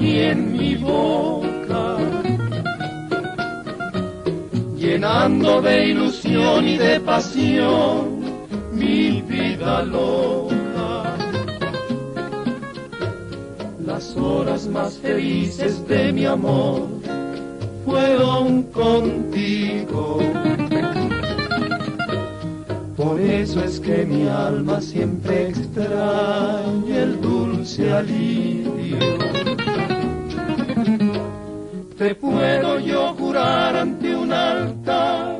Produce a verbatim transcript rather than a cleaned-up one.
aquí en mi boca, llenando de ilusión y de pasión mi vida loca. Las horas más felices de mi amor fueron contigo. Por eso es que mi alma siempre extraña el dulce alivio. Te puedo yo jurar ante un altar